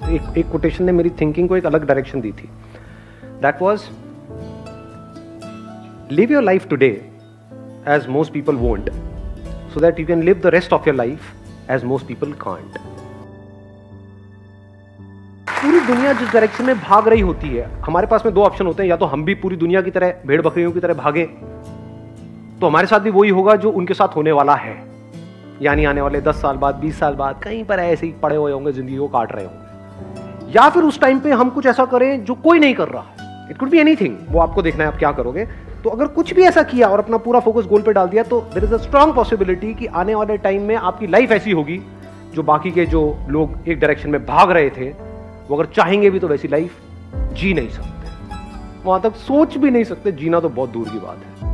एक कोटेशन ने मेरी थिंकिंग को एक अलग डायरेक्शन दी थी. That was, live your life today as most people won't, so that you can live the rest of your life as most people can't. पूरी दुनिया जिस डायरेक्शन में भाग रही होती है, हमारे पास में दो ऑप्शन होते हैं. या तो हम भी पूरी दुनिया की तरह भेड़ बकरियों की तरह भागे, तो हमारे साथ भी वही होगा जो उनके साथ होने वाला है. यानी आने वाले 10 साल बाद, 20 साल बाद कहीं पर ऐसे ही पड़े हुए होंगे, जिंदगी को काट रहे होंगे. या फिर उस टाइम पे हम कुछ ऐसा करें जो कोई नहीं कर रहा है. इट कुड बी एनीथिंग, वो आपको देखना है आप क्या करोगे. तो अगर कुछ भी ऐसा किया और अपना पूरा फोकस गोल पे डाल दिया, तो there is a strong possibility कि आने वाले टाइम में आपकी लाइफ ऐसी होगी जो बाकी के जो लोग एक डायरेक्शन में भाग रहे थे, वो अगर चाहेंगे भी तो वैसी लाइफ जी नहीं सकते. वहां तक सोच भी नहीं सकते. जीना तो बहुत दूर की बात है.